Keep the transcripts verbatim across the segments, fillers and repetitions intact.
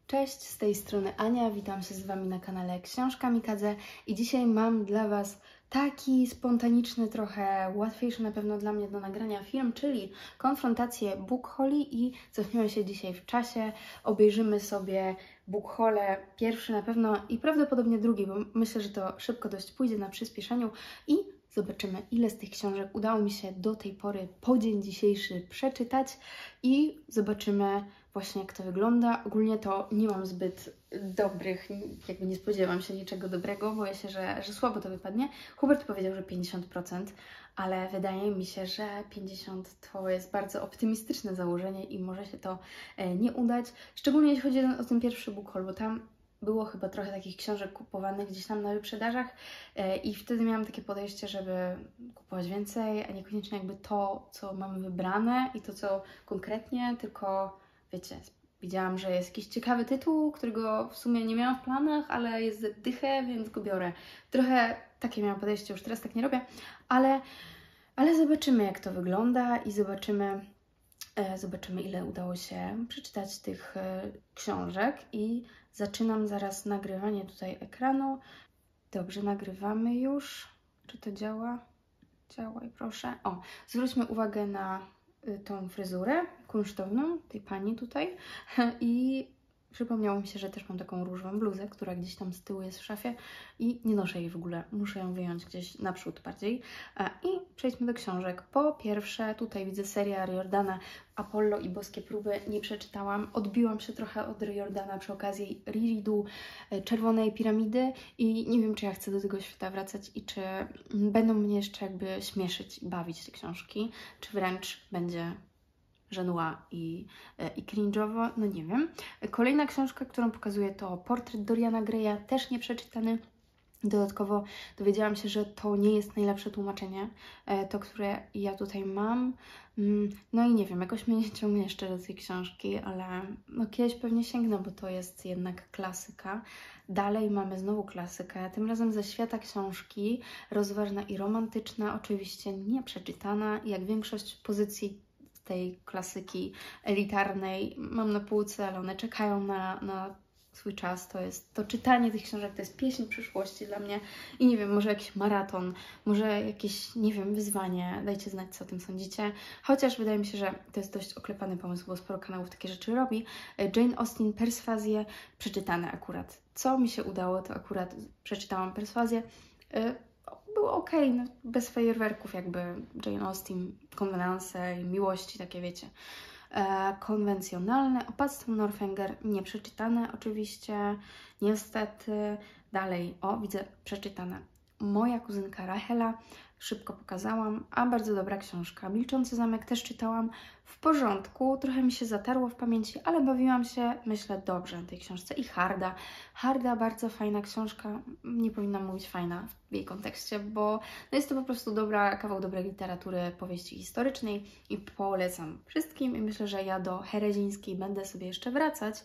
Cześć, z tej strony Ania, witam się z Wami na kanale Książka Mikadze i dzisiaj mam dla Was taki spontaniczny, trochę łatwiejszy na pewno dla mnie do nagrania film, czyli konfrontację Book Hauli i cofniemy się dzisiaj w czasie, obejrzymy sobie Book Haule pierwszy na pewno i prawdopodobnie drugi, bo myślę, że to szybko dość pójdzie na przyspieszeniu i zobaczymy, ile z tych książek udało mi się do tej pory po dzień dzisiejszy przeczytać i zobaczymy właśnie, jak to wygląda. Ogólnie to nie mam zbyt dobrych, jakby nie spodziewam się niczego dobrego, boję się, że, że słabo to wypadnie. Hubert powiedział, że pięćdziesiąt procent, ale wydaje mi się, że pięćdziesiąt procent to jest bardzo optymistyczne założenie i może się to nie udać. Szczególnie jeśli chodzi o ten pierwszy book haul, bo tam było chyba trochę takich książek kupowanych gdzieś tam na wyprzedażach i wtedy miałam takie podejście, żeby kupować więcej, a niekoniecznie jakby to, co mamy wybrane i to, co konkretnie, tylko wiecie, widziałam, że jest jakiś ciekawy tytuł, którego w sumie nie miałam w planach, ale jest za dychę, więc go biorę. Trochę takie miałam podejście, już teraz tak nie robię, ale, ale zobaczymy, jak to wygląda i zobaczymy, e, zobaczymy, ile udało się przeczytać tych e, książek i zaczynam zaraz nagrywanie tutaj ekranu. Dobrze, nagrywamy już. Czy to działa? Działaj, proszę. O, zwróćmy uwagę na tą fryzurę kunsztowną tej pani tutaj i przypomniało mi się, że też mam taką różową bluzę, która gdzieś tam z tyłu jest w szafie i nie noszę jej w ogóle, muszę ją wyjąć gdzieś naprzód bardziej. I przejdźmy do książek. Po pierwsze, tutaj widzę serię Riordana Apollo i Boskie Próby, nie przeczytałam, odbiłam się trochę od Riordana przy okazji rereadu Czerwonej Piramidy i nie wiem, czy ja chcę do tego świata wracać i czy będą mnie jeszcze jakby śmieszyć i bawić te książki, czy wręcz będzie żenua i, i cringe'owo, no nie wiem. Kolejna książka, którą pokazuję, to Portret Doriana Greya, też nie przeczytany. Dodatkowo dowiedziałam się, że to nie jest najlepsze tłumaczenie, to, które ja tutaj mam. No i nie wiem, jakoś mnie nie ciągnie jeszcze do tej książki, ale no kiedyś pewnie sięgnę, bo to jest jednak klasyka. Dalej mamy znowu klasykę, tym razem ze świata książki, rozważna i romantyczna, oczywiście nie przeczytana, jak większość pozycji tej klasyki elitarnej mam na półce, ale one czekają na, na swój czas. To jest to czytanie tych książek, to jest pieśń przyszłości dla mnie i nie wiem, może jakiś maraton, może jakieś, nie wiem, wyzwanie. Dajcie znać, co o tym sądzicie. Chociaż wydaje mi się, że to jest dość oklepany pomysł, bo sporo kanałów takie rzeczy robi. Jane Austen, Perswazję, przeczytane akurat. Co mi się udało, to akurat przeczytałam Perswazję. Było ok, no, bez fajerwerków jakby. Jane Austen, konwenanse i miłości, takie wiecie, e, konwencjonalne. Opactwo Northanger, nie przeczytane oczywiście, niestety. Dalej, o, widzę, przeczytane. Moja kuzynka Rachela, szybko pokazałam, a bardzo dobra książka. Milczący zamek też czytałam, w porządku, trochę mi się zatarło w pamięci, ale bawiłam się, myślę, dobrze na tej książce. I Harda. Harda, bardzo fajna książka, nie powinnam mówić fajna w jej kontekście, bo no jest to po prostu dobra, kawał dobrej literatury, powieści historycznej i polecam wszystkim i myślę, że ja do Herezińskiej będę sobie jeszcze wracać,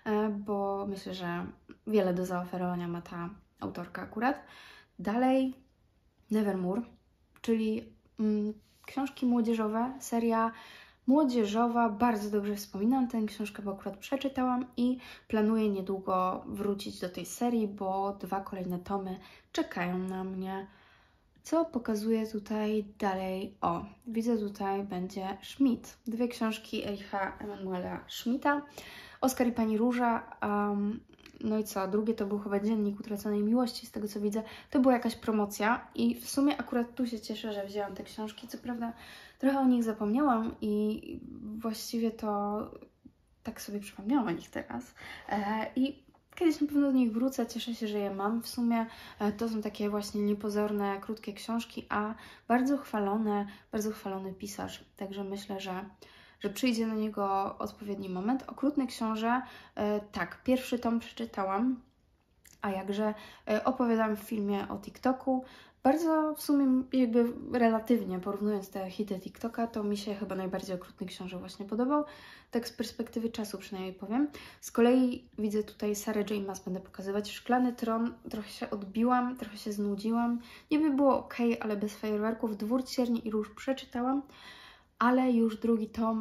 bo myślę, że wiele do zaoferowania ma ta autorka akurat. Dalej Nevermore, czyli mm, książki młodzieżowe, seria młodzieżowa, bardzo dobrze wspominam tę książkę, bo akurat przeczytałam i planuję niedługo wrócić do tej serii, bo dwa kolejne tomy czekają na mnie. Co pokazuję tutaj dalej? O, widzę tutaj będzie Schmidt. Dwie książki Ericha Emanuela Schmidta. Oskar i Pani Róża. Um, no i co? Drugie to był chyba Dziennik Utraconej Miłości, z tego co widzę. To była jakaś promocja i w sumie akurat tu się cieszę, że wzięłam te książki. Co prawda trochę o nich zapomniałam i właściwie to tak sobie przypomniałam o nich teraz. E, I kiedyś na pewno do nich wrócę, cieszę się, że je mam. W sumie to są takie właśnie niepozorne, krótkie książki, a bardzo chwalone, bardzo chwalony pisarz. Także myślę, że, że przyjdzie na niego odpowiedni moment. Okrutny książę, tak, pierwszy tom przeczytałam, a jakże opowiadam w filmie o TikToku. Bardzo w sumie jakby relatywnie porównując te hity TikToka, to mi się chyba najbardziej Okrutny książę właśnie podobał. Tak z perspektywy czasu przynajmniej powiem. Z kolei widzę tutaj Sarah J. Maas będę pokazywać. Szklany Tron, trochę się odbiłam, trochę się znudziłam. Niby było ok, ale bez fajerwerków. Dwór Cierni i Róż przeczytałam, ale już drugi tom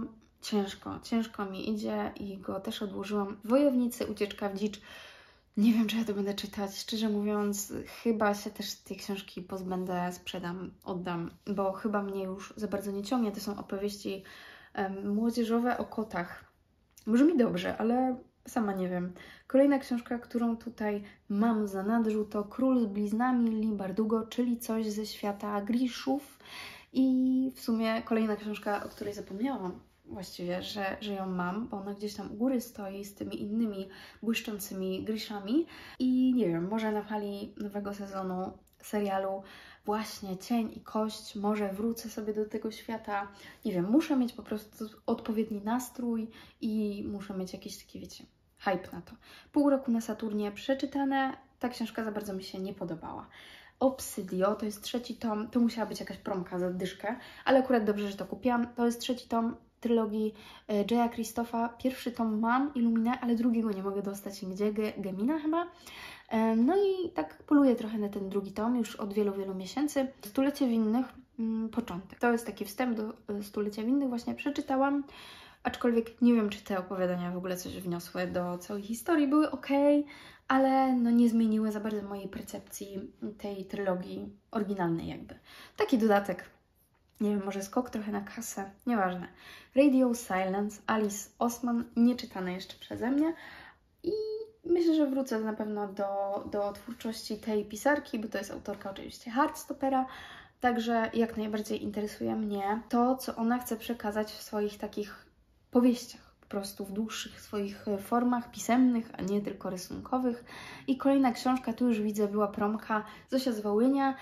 ciężko, ciężko mi idzie i go też odłożyłam. Wojownicy, Ucieczka w dzicz. Nie wiem, czy ja to będę czytać. Szczerze mówiąc, chyba się też tej książki pozbędę, sprzedam, oddam, bo chyba mnie już za bardzo nie ciągnie. To są opowieści um, młodzieżowe o kotach. Brzmi dobrze, ale sama nie wiem. Kolejna książka, którą tutaj mam w zanadrzu, to Król z bliznami Leigh Bardugo, czyli coś ze świata Grishów. I w sumie kolejna książka, o której zapomniałam właściwie, że, że ją mam, bo ona gdzieś tam u góry stoi z tymi innymi błyszczącymi Grishami. I nie wiem, może na fali nowego sezonu serialu właśnie Cień i Kość, może wrócę sobie do tego świata. Nie wiem, muszę mieć po prostu odpowiedni nastrój i muszę mieć jakiś taki, wiecie, hype na to. Pół roku na Saturnie przeczytane, ta książka za bardzo mi się nie podobała. Obsydio, to jest trzeci tom, to musiała być jakaś promka za dyszkę, ale akurat dobrze, że to kupiłam. To jest trzeci tom trylogii Jaya Krzysztofa. Pierwszy tom mam, Illuminae, ale drugiego nie mogę dostać nigdzie, Ge Gemina chyba. No i tak poluję trochę na ten drugi tom już od wielu, wielu miesięcy. Stulecie Winnych, mm, początek. To jest taki wstęp do Stulecia Winnych, właśnie przeczytałam. Aczkolwiek nie wiem, czy te opowiadania w ogóle coś wniosły do całej historii. Były ok, ale no nie zmieniły za bardzo mojej percepcji tej trylogii oryginalnej jakby. Taki dodatek. Nie wiem, może skok trochę na kasę. Nieważne. Radio Silence, Alice Oseman, nieczytane jeszcze przeze mnie. I myślę, że wrócę na pewno do, do twórczości tej pisarki, bo to jest autorka oczywiście Heartstoppera. Także jak najbardziej interesuje mnie to, co ona chce przekazać w swoich takich powieściach, po prostu w dłuższych swoich formach pisemnych, a nie tylko rysunkowych. I kolejna książka, tu już widzę, była promka, Zosia z Wołynia.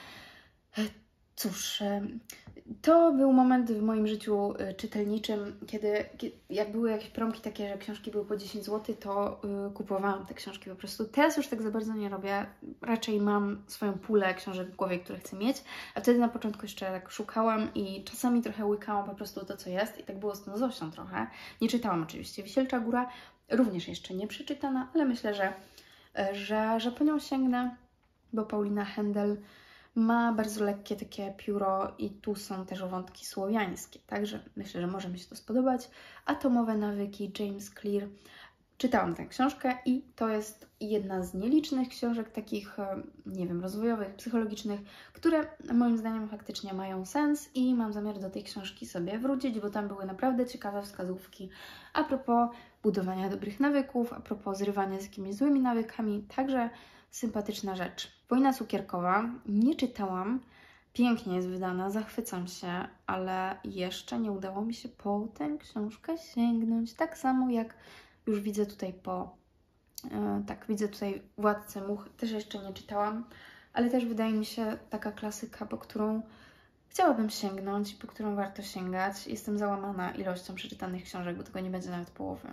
Cóż, to był moment w moim życiu czytelniczym, kiedy, jak były jakieś promki takie, że książki były po dziesięć złotych, to kupowałam te książki po prostu. Teraz już tak za bardzo nie robię, raczej mam swoją pulę książek w głowie, które chcę mieć, a wtedy na początku jeszcze tak szukałam i czasami trochę łykałam po prostu to, co jest i tak było z tą Zosią trochę. Nie czytałam oczywiście. Wisielcza Góra również jeszcze nie przeczytana, ale myślę, że, że, że po nią sięgnę, bo Paulina Hendel ma bardzo lekkie takie pióro i tu są też wątki słowiańskie, także myślę, że może mi się to spodobać. Atomowe nawyki, James Clear. Czytałam tę książkę i to jest jedna z nielicznych książek takich, nie wiem, rozwojowych, psychologicznych, które moim zdaniem faktycznie mają sens i mam zamiar do tej książki sobie wrócić, bo tam były naprawdę ciekawe wskazówki a propos budowania dobrych nawyków, a propos zrywania z jakimiś złymi nawykami, także sympatyczna rzecz. Wojna cukierkowa. Nie czytałam. Pięknie jest wydana, zachwycam się, ale jeszcze nie udało mi się po tę książkę sięgnąć. Tak samo jak już widzę tutaj po... Yy, tak, widzę tutaj Władcę Much. Też jeszcze nie czytałam, ale też wydaje mi się taka klasyka, po którą chciałabym sięgnąć, po którą warto sięgać. Jestem załamana ilością przeczytanych książek, bo tego nie będzie nawet połowy.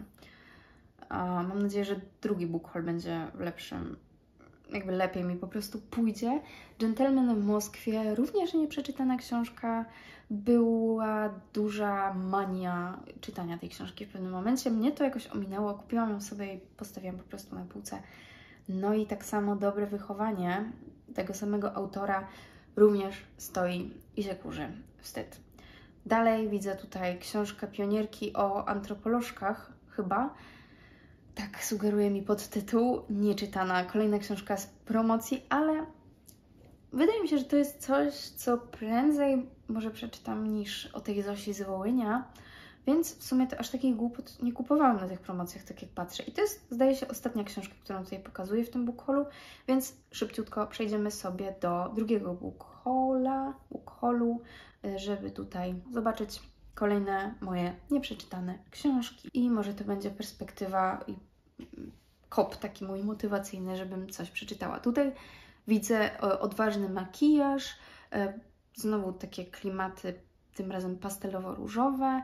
A mam nadzieję, że drugi book haul będzie w lepszym, jakby lepiej mi po prostu pójdzie. Gentleman w Moskwie, również nieprzeczytana książka. Była duża mania czytania tej książki w pewnym momencie. Mnie to jakoś ominęło, kupiłam ją sobie i postawiłam po prostu na półce. No i tak samo Dobre wychowanie tego samego autora również stoi i się kurzy. Wstyd. Dalej widzę tutaj książkę pionierki o antropolożkach, chyba. Tak sugeruje mi podtytuł, nieczytana. Kolejna książka z promocji, ale wydaje mi się, że to jest coś, co prędzej może przeczytam niż o tej Zosi z Wołynia, więc w sumie to aż takich głupot nie kupowałam na tych promocjach, tak jak patrzę. I to jest, zdaje się, ostatnia książka, którą tutaj pokazuję w tym book haulu, więc szybciutko przejdziemy sobie do drugiego book haula, book haulu, żeby tutaj zobaczyć kolejne moje nieprzeczytane książki. I może to będzie perspektywa i kop taki mój motywacyjny, żebym coś przeczytała. Tutaj widzę odważny makijaż, znowu takie klimaty, tym razem pastelowo-różowe.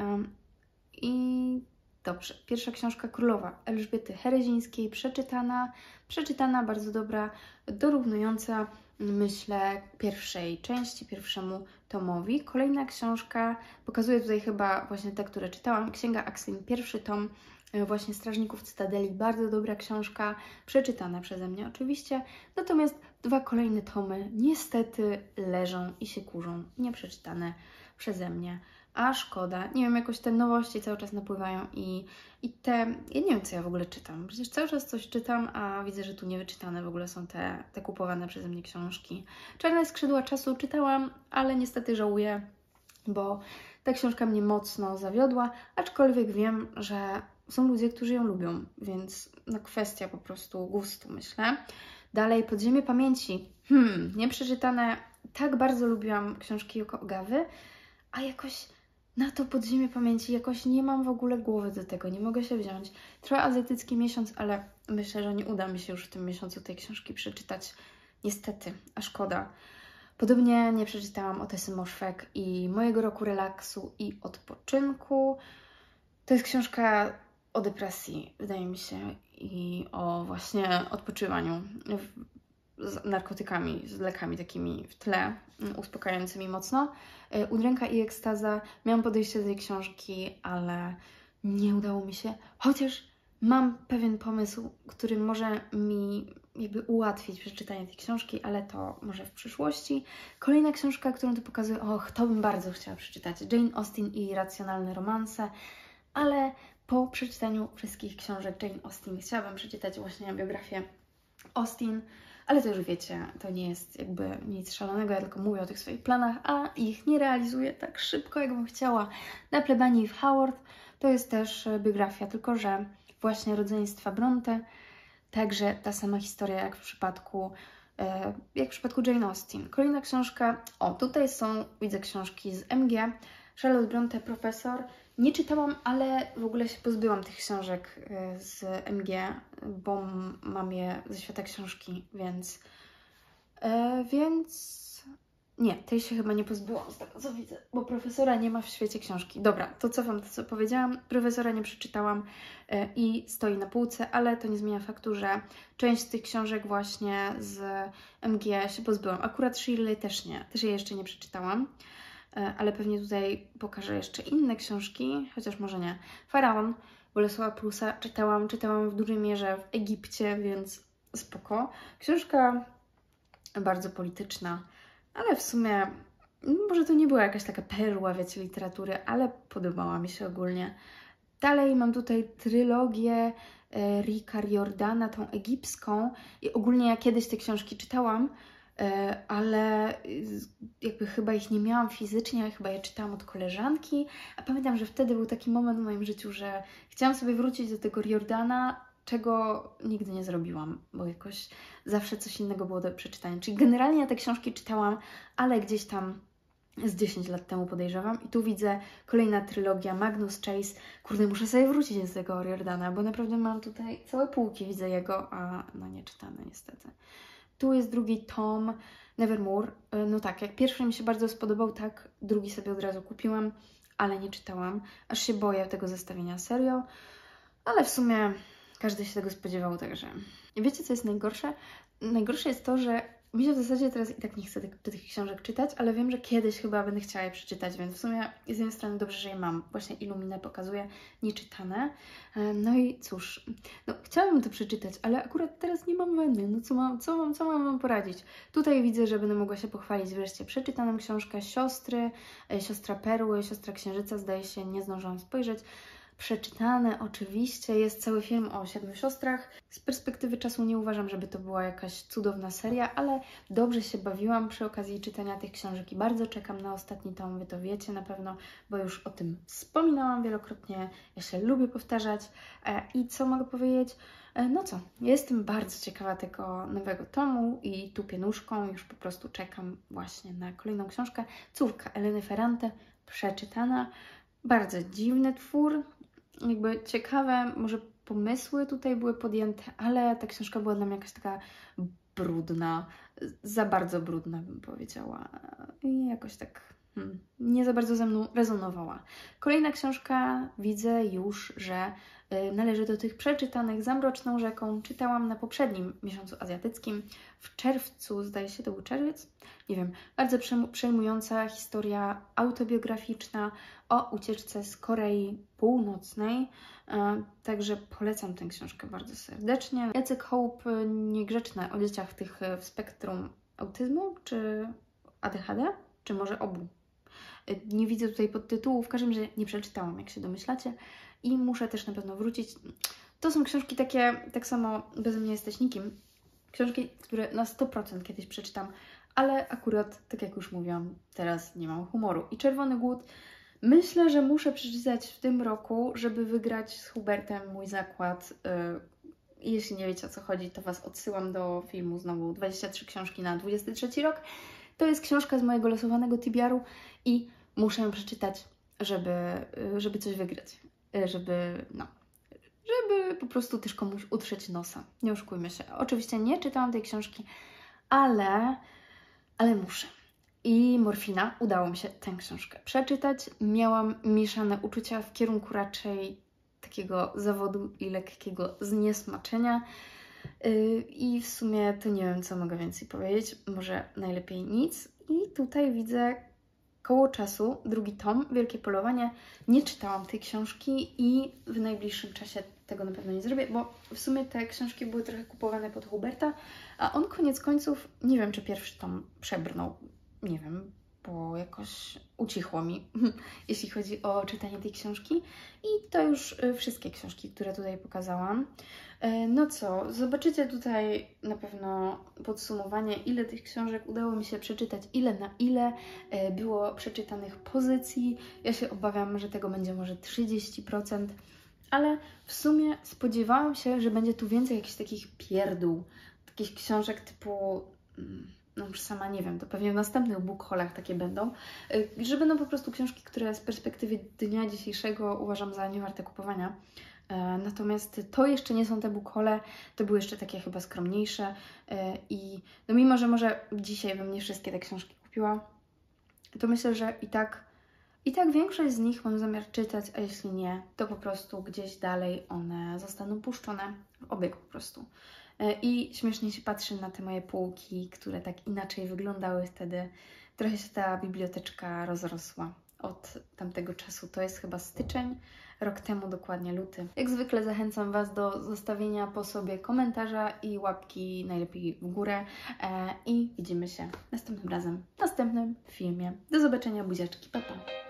I dobrze, pierwsza książka Królowa Elżbiety Herezińskiej, przeczytana, przeczytana, bardzo dobra, dorównująca, myślę, pierwszej części, pierwszemu tomowi. Kolejna książka, pokazuję tutaj chyba właśnie te, które czytałam, Księga Akselin, pierwszy tom, właśnie Strażników Cytadeli, bardzo dobra książka, przeczytana przeze mnie oczywiście, natomiast dwa kolejne tomy niestety leżą i się kurzą, nieprzeczytane przeze mnie. a szkoda. Nie wiem, jakoś te nowości cały czas napływają i, i te... Ja nie wiem, co ja w ogóle czytam. Przecież cały czas coś czytam, a widzę, że tu niewyczytane w ogóle są te, te kupowane przeze mnie książki. Czarne skrzydła czasu czytałam, ale niestety żałuję, bo ta książka mnie mocno zawiodła, aczkolwiek wiem, że są ludzie, którzy ją lubią, więc no kwestia po prostu gustu, myślę. Dalej, Podziemie Pamięci. Hmm, nieprzeczytane. Tak bardzo lubiłam książki Yoko Ogawy, a jakoś na to Podziemie Pamięci jakoś nie mam w ogóle głowy do tego, nie mogę się wziąć. Trwa azjatycki miesiąc, ale myślę, że nie uda mi się już w tym miesiącu tej książki przeczytać. Niestety, a szkoda. Podobnie nie przeczytałam Otesy Moszfegh i Mojego roku relaksu i odpoczynku. To jest książka o depresji, wydaje mi się, i o właśnie odpoczywaniu z narkotykami, z lekami takimi w tle, uspokajającymi mocno. Udręka i ekstaza. Miałam podejście do tej książki, ale nie udało mi się, chociaż mam pewien pomysł, który może mi jakby ułatwić przeczytanie tej książki, ale to może w przyszłości. Kolejna książka, którą tu pokazuję, och, to bym bardzo chciała przeczytać. Jane Austen i Racjonalne romanse, ale po przeczytaniu wszystkich książek Jane Austen chciałabym przeczytać właśnie biografię Austen, ale to już wiecie, to nie jest jakby nic szalonego, ja tylko mówię o tych swoich planach, a ich nie realizuję tak szybko, jakbym chciała. Na plebanii w Howard to jest też biografia, tylko że właśnie rodzeństwa Bronte, także ta sama historia jak w przypadku, jak w przypadku Jane Austen. Kolejna książka, o tutaj są, widzę książki z M G, Charlotte Bronte, Profesor. Nie czytałam, ale w ogóle się pozbyłam tych książek z M G, bo mam je ze świata książki, więc... E, więc... Nie, tej się chyba nie pozbyłam z tego, co widzę, bo Profesora nie ma w świecie książki. Dobra, to cofam to, co powiedziałam. Profesora nie przeczytałam e, i stoi na półce, ale to nie zmienia faktu, że część z tych książek właśnie z M G się pozbyłam. Akurat Shirley też nie, też jej jeszcze nie przeczytałam. Ale pewnie tutaj pokażę jeszcze inne książki, chociaż może nie. Faraon Bolesława Prusa czytałam, czytałam w dużej mierze w Egipcie, więc spoko. Książka bardzo polityczna, ale w sumie może to nie była jakaś taka perła, wiecie, literatury, ale podobała mi się ogólnie. Dalej mam tutaj trylogię Ricka Riordana, tą egipską i ogólnie ja kiedyś te książki czytałam, ale jakby chyba ich nie miałam fizycznie, ale chyba je czytałam od koleżanki, a pamiętam, że wtedy był taki moment w moim życiu, że chciałam sobie wrócić do tego Riordana, czego nigdy nie zrobiłam, bo jakoś zawsze coś innego było do przeczytania. Czyli generalnie ja te książki czytałam, ale gdzieś tam z dziesięć lat temu podejrzewam. I tu widzę kolejna trylogia Magnus Chase. Kurde, muszę sobie wrócić do tego Riordana, bo naprawdę mam tutaj całe półki, widzę jego, a no nie czytane niestety. Tu jest drugi tom Nevermore. No tak, jak pierwszy mi się bardzo spodobał, tak drugi sobie od razu kupiłam, ale nie czytałam. Aż się boję tego zestawienia, serio. Ale w sumie każdy się tego spodziewał, także... I wiecie, co jest najgorsze? Najgorsze jest to, że mi się w zasadzie teraz i tak nie chcę tych, tych książek czytać, ale wiem, że kiedyś chyba będę chciała je przeczytać, więc w sumie z jednej strony dobrze, że je mam. Właśnie Illuminę pokazuje nieczytane. No i cóż, no chciałabym to przeczytać, ale akurat teraz nie mam weny. No co mam, co mam, co mam wam poradzić? Tutaj widzę, że będę mogła się pochwalić wreszcie przeczytaną książkę Siostry, Siostra Perły, Siostra Księżyca, zdaje się, nie zdążyłam spojrzeć. Przeczytane oczywiście, jest cały film o siedmiu siostrach. Z perspektywy czasu nie uważam, żeby to była jakaś cudowna seria, ale dobrze się bawiłam przy okazji czytania tych książek i bardzo czekam na ostatni tom, wy to wiecie na pewno, bo już o tym wspominałam wielokrotnie, ja się lubię powtarzać. I co mogę powiedzieć? No co, jestem bardzo ciekawa tego nowego tomu i tupię nóżką, już po prostu czekam właśnie na kolejną książkę. Córka Eleny Ferrante, przeczytana. Bardzo dziwny twór, jakby ciekawe, może pomysły tutaj były podjęte, ale ta książka była dla mnie jakaś taka brudna, za bardzo brudna bym powiedziała i jakoś tak hmm, nie za bardzo ze mną rezonowała. Kolejna książka, widzę już, że y, należy do tych przeczytanych za Mroczną rzeką. Czytałam na poprzednim miesiącu azjatyckim, w czerwcu, zdaje się, to był czerwiec, nie wiem, bardzo przejmująca historia autobiograficzna o ucieczce z Korei Północnej, e, także polecam tę książkę bardzo serdecznie. Jacek Hołb, Niegrzeczne, o dzieciach tych w spektrum autyzmu, czy A D H D, czy może obu. Nie widzę tutaj podtytułu, w każdym razie nie przeczytałam, jak się domyślacie. I muszę też na pewno wrócić. To są książki takie, tak samo Beze mnie jesteś nikim. Książki, które na sto procent kiedyś przeczytam, ale akurat, tak jak już mówiłam, teraz nie mam humoru. I Czerwony Głód myślę, że muszę przeczytać w tym roku, żeby wygrać z Hubertem mój zakład. Jeśli nie wiecie, o co chodzi, to Was odsyłam do filmu znowu dwadzieścia trzy książki na dwudziesty trzeci rok. To jest książka z mojego losowanego Tibiaru i muszę ją przeczytać, żeby, żeby coś wygrać. Żeby, no, żeby po prostu też komuś utrzeć nosa. Nie oszukujmy się. Oczywiście nie czytałam tej książki, ale, ale muszę. I Morfina, udało mi się tę książkę przeczytać. Miałam mieszane uczucia w kierunku raczej takiego zawodu i lekkiego zniesmaczenia. Yy, I w sumie to nie wiem, co mogę więcej powiedzieć. Może najlepiej nic. I tutaj widzę Koło czasu, drugi tom, Wielkie Polowanie. Nie czytałam tej książki i w najbliższym czasie tego na pewno nie zrobię, bo w sumie te książki były trochę kupowane pod Huberta, a on koniec końców, nie wiem, czy pierwszy tom przebrnął, nie wiem, bo jakoś ucichło mi, jeśli chodzi o czytanie tej książki. I to już wszystkie książki, które tutaj pokazałam. No co, zobaczycie tutaj na pewno podsumowanie, ile tych książek udało mi się przeczytać, ile na ile było przeczytanych pozycji. Ja się obawiam, że tego będzie może trzydzieści procent, ale w sumie spodziewałam się, że będzie tu więcej jakichś takich pierdół, takich książek typu... no już sama nie wiem, to pewnie w następnych bookhaulach takie będą, że będą po prostu książki, które z perspektywy dnia dzisiejszego uważam za niewarte kupowania. Natomiast to jeszcze nie są te bookhole, to były jeszcze takie chyba skromniejsze i no mimo, że może dzisiaj bym nie wszystkie te książki kupiła, to myślę, że i tak, i tak większość z nich mam zamiar czytać, a jeśli nie, to po prostu gdzieś dalej one zostaną puszczone w obieg po prostu. I śmiesznie się patrzy na te moje półki, które tak inaczej wyglądały wtedy. Trochę się ta biblioteczka rozrosła od tamtego czasu. To jest chyba styczeń, rok temu dokładnie, luty. Jak zwykle zachęcam Was do zostawienia po sobie komentarza i łapki najlepiej w górę. I widzimy się następnym razem w następnym filmie. Do zobaczenia, buziaczki, pa pa!